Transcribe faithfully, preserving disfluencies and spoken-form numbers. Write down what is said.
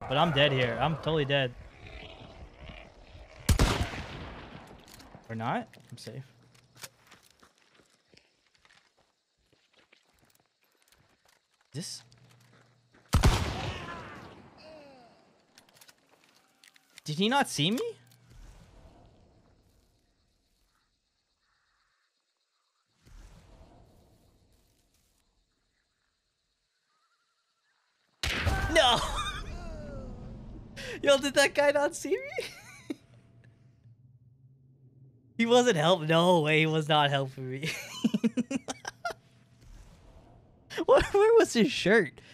But I'm dead here. I'm totally dead. Or not? I'm safe. This? Did he not see me? No! Yo, did that guy not see me? He wasn't helping. No way, he was not helping me. What? Where was his shirt?